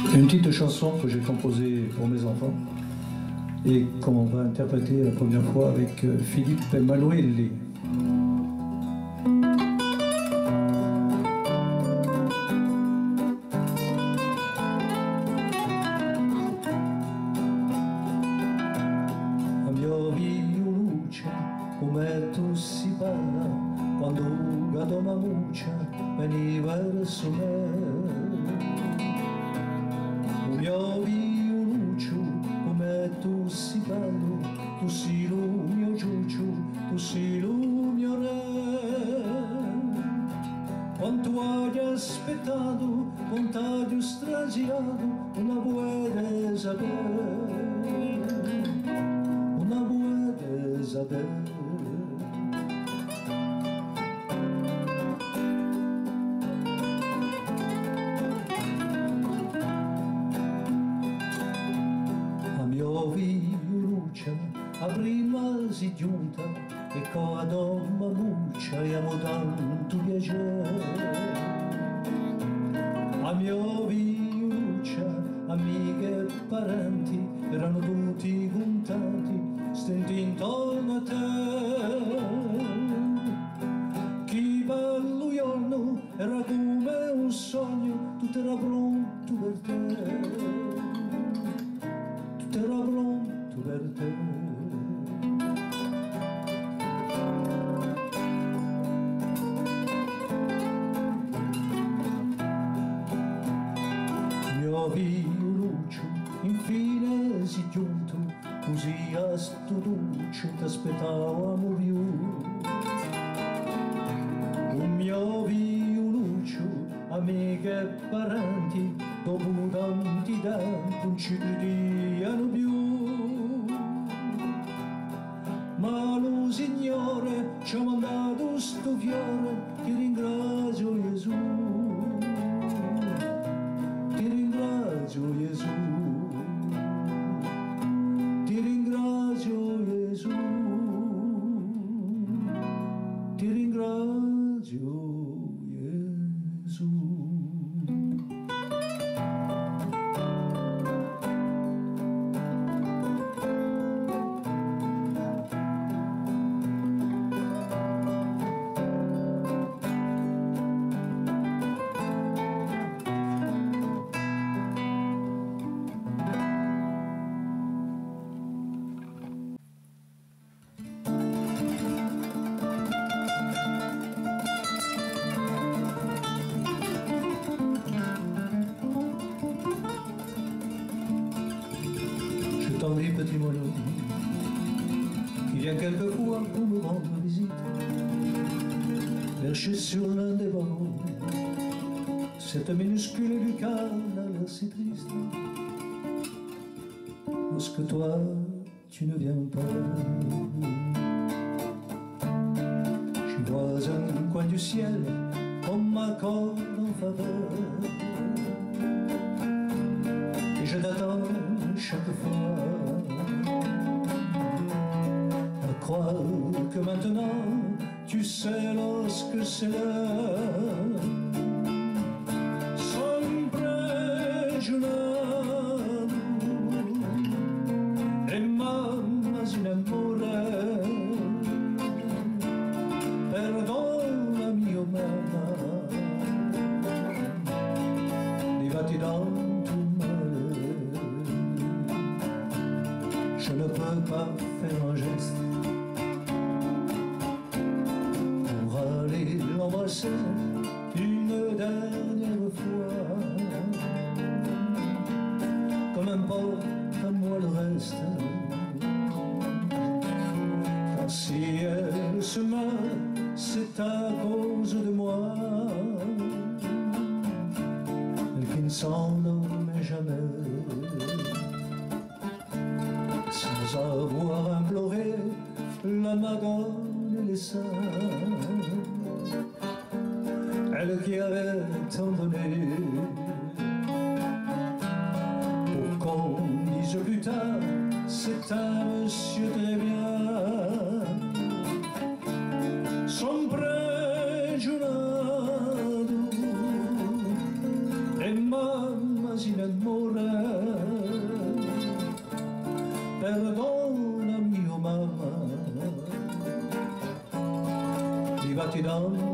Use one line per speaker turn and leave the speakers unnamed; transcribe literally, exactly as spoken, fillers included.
Une petite chanson que j'ai composée pour mes enfants et qu'on va interpréter la première fois avec Philippe Maloelli. La mia violuccia, come tu si parla, quando gado mamuccia veniva verso me. O mio violuccio, come tu si ballo, tu sei il mio giuccio, tu sei il mio re. Quanto hai aspettato, quanto hai strasiato, una buona Isabel, una buona Isabel. Violuccia, a prima si giunta e con la donna muccia abbiamo tanto piacere. A mia violuccia, amiche e parenti erano tutti contenti, stenti intorno a te. Chi bello giorno era come un sogno, tutto era pronto per te. Tutto era pronto per te. Mio violuccio infine si giunto, così a sto duccio t'aspettavamo più. Un mio violuccio, amiche e parenti, dopo tanti tempi non ci crediano più. Ma lo Signore ci ha mandato sto fiore, ti ringrazio Gesù, ti ringrazio Gesù, ti ringrazio Gesù, ti ringrazio Gesù. Tendri petit mono qui vient quelquefois pour me rendre visite, perché sur l'un des bancs, cette minuscule lucane a l'air si triste. Lorsque toi tu ne viens pas, je vois un coin du ciel comme m'accorde en faveur, et je t'attends chaque fois, à croire que maintenant tu sais lorsque c'est l'heure. Sempre giurato e mamma sin amore, perdona mio mamma, arrivati da je ne peux pas faire un geste pour aller l'embrasser une dernière fois. Comme importe à moi le reste, car si elle se meurt, c'est à cause de moi. Elle qui ne s'endormait jamais, sans avoir imploré la Madone et les saints, elle qui avait tant donné pour qu'on dise plus tard c'est un monsieur très bien. Sempre giurato e mamma quasi nel morire. Perdona mio mamma, mi va tirando